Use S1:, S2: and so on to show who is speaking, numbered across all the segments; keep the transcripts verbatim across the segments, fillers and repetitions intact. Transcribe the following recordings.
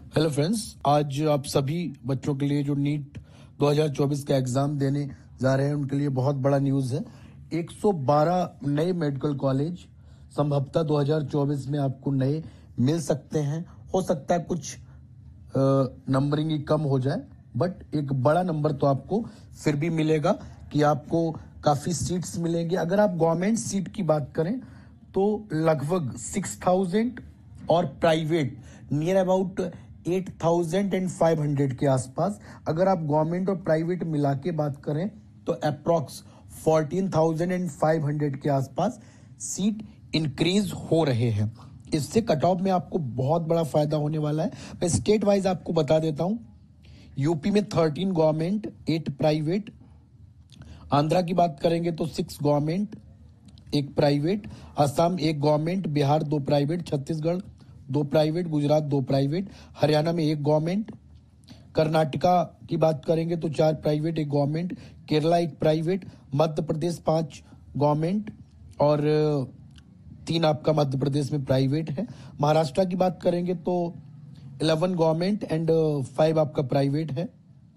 S1: Hello friends, आज आप सभी बच्चों के लिए जो नीट दो हज़ार चौबीस का एग्जाम देने जा रहे हैं उनके लिए बहुत बड़ा न्यूज़ है। एक सौ बारह नए मेडिकल कॉलेज संभवतः दो हज़ार चौबीस में आपको नए मिल सकते हैं। हो सकता है कुछ नंबरिंग ही कम हो जाए, बट एक बड़ा नंबर तो आपको फिर भी मिलेगा कि आपको काफ़ी सीट्स मिलेंगे। अगर आप गवर्नमेंट सीट की बात करें तो लगभग सिक्स थाउजेंड और private near about eight thousand and five hundred के आसपास। अगर आप गवर्नमेंट और प्राइवेट मिला के बात करें तो approx fourteen thousand and five hundred के आसपास सीट इंक्रीज हो रहे हैं। इससे कट ऑफ में आपको बहुत बड़ा फायदा होने वाला है। मैं स्टेट वाइज आपको बता देता हूं। यूपी में thirteen government, eight private. Andhra की बात करेंगे तो सिक्स गवर्नमेंट, एक प्राइवेट। असम एक गवर्नमेंट, बिहार दो प्राइवेट, छत्तीसगढ़ दो प्राइवेट, गुजरात दो प्राइवेट, हरियाणा में एक गवर्नमेंट। कर्नाटका की बात करेंगे तो चार प्राइवेट, एक गवर्नमेंट। केरला एक प्राइवेट। मध्य प्रदेश पांच गवर्नमेंट और तीन आपका मध्य प्रदेश में प्राइवेट है। महाराष्ट्र की बात करेंगे तो इलेवन गवर्नमेंट एंड फाइव आपका प्राइवेट है।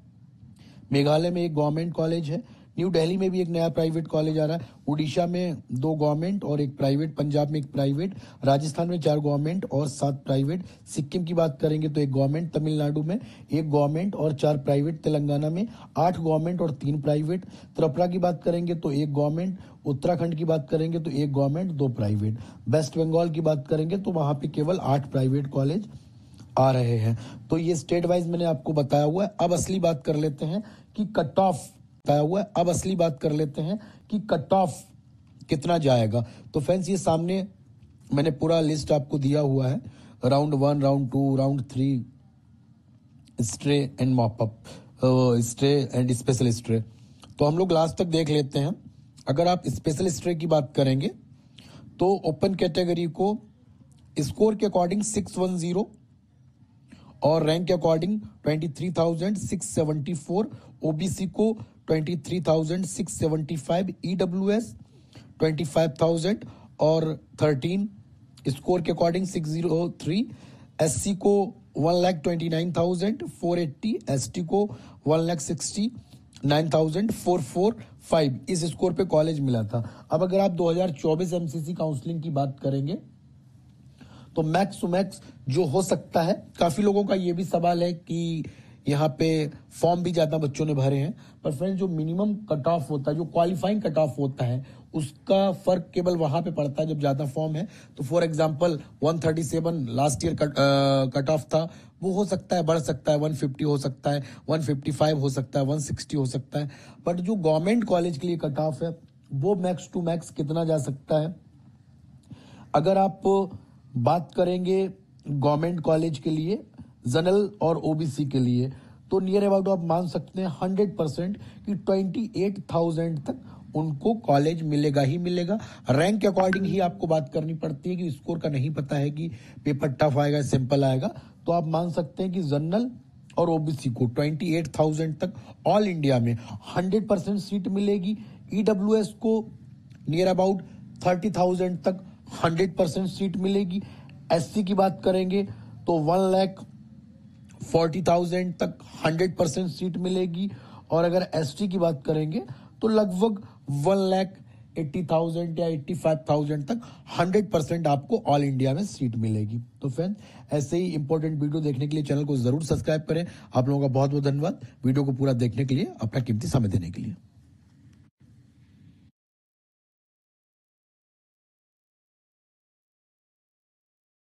S1: मेघालय में एक गवर्नमेंट कॉलेज है। न्यू दिल्ली में भी एक नया प्राइवेट कॉलेज आ रहा है। उड़ीसा में दो गवर्नमेंट और एक प्राइवेट। पंजाब में एक प्राइवेट। राजस्थान में चार गवर्नमेंट और सात प्राइवेट। सिक्किम की बात करेंगे तो एक गवर्नमेंट। तमिलनाडु में एक गवर्नमेंट और चार प्राइवेट। तेलंगाना में आठ गवर्नमेंट और तीन प्राइवेट। त्रिपुरा की बात करेंगे तो एक गवर्नमेंट। उत्तराखंड की बात करेंगे तो एक गवर्नमेंट, दो प्राइवेट। वेस्ट बंगाल की बात करेंगे तो वहां पे केवल आठ प्राइवेट कॉलेज आ रहे हैं। तो ये स्टेट वाइज मैंने आपको बताया हुआ है। अब असली बात कर लेते हैं कि कट ऑफ बताया हुआ है अब असली बात कर लेते हैं कि कट ऑफ कितना जाएगा। तो फ्रेंड्स, ये सामने मैंने पूरा लिस्ट आपको दिया हुआ है। Round one, round two, round three, stray and mop up, stray and special stray. तो हम लोग लास्ट तक देख लेते हैं। अगर आप स्पेशल स्ट्रे की बात करेंगे तो ओपन कैटेगरी को स्कोर के अकॉर्डिंग सिक्स वन जीरो और रैंक के according twenty three thousand six seventy four, OBC को twenty three thousand six seventy five, EWS twenty five thousand और थर्टीन स्कोर के according six zero three, SC को one lakh twenty nine thousand four eighty, ST को one lakh sixty nine thousand four four five इस score पे college मिला था। अब अगर आप दो हज़ार चौबीस एमसीसी काउंसलिंग की बात करेंगे तो मैक्स टू मैक्स जो हो सकता है, काफी लोगों का ये भी सवाल है कि यहाँ पे फॉर्म भी ज्यादा बच्चों ने भरे हैं, पर फ्रेंड्स जो मिनिमम कट ऑफ होता है, जो क्वालिफाइंग कट ऑफ होता है, उसका फर्क केवल वहां पे पड़ता है जब ज्यादा फॉर्म है। तो for example one thirty seven last year cut cut off था, वो हो सकता है बढ़ सकता है, वन फिफ्टी हो सकता है, वन फिफ्टी फाइव हो सकता है, वन सिक्सटी हो सकता है। बट जो गवर्नमेंट कॉलेज के लिए कट ऑफ है वो मैक्स टू मैक्स कितना जा सकता है। अगर आप बात करेंगे गवर्नमेंट कॉलेज के लिए, जनरल और ओबीसी के लिए, तो नियर अबाउट आप मान सकते हैं हंड्रेड परसेंट कि ट्वेंटी एट थाउजेंड तक उनको कॉलेज मिलेगा ही मिलेगा। रैंक के अकॉर्डिंग ही आपको बात करनी पड़ती है कि स्कोर का नहीं पता है कि पेपर टफ आएगा सिंपल आएगा। तो आप मान सकते हैं कि जनरल और ओबीसी को ट्वेंटी एट थाउजेंड तक ऑल इंडिया में हंड्रेड परसेंट सीट मिलेगी। ईडब्ल्यूएस को नियर अबाउट थर्टी थाउजेंड तक हंड्रेड परसेंट सीट मिलेगी। एससी की बात करेंगे तो वन लाख फोर्टी थाउजेंड तक हंड्रेड परसेंट सीट मिलेगी। और अगर एसटी की बात करेंगे तो लगभग वन लाख एट्टी थाउजेंड या एट्टी फाइव थाउजेंड तक हंड्रेड परसेंट आपको ऑल इंडिया में सीट मिलेगी। तो फ्रेंड्स, ऐसे ही इंपॉर्टेंट वीडियो देखने के लिए चैनल को जरूर सब्सक्राइब करें। आप लोगों का बहुत बहुत धन्यवाद वीडियो को पूरा देखने के लिए, अपना कीमती समय देने के लिए।